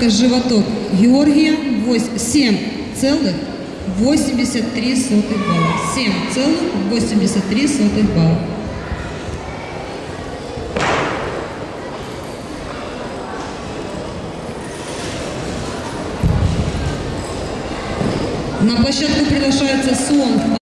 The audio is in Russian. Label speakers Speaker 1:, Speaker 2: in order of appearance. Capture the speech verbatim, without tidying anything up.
Speaker 1: Катка «Животок» Георгия семь целых восемьдесят три сотых балла. семь целых восемьдесят три сотых балла. На площадку приглашается Сон.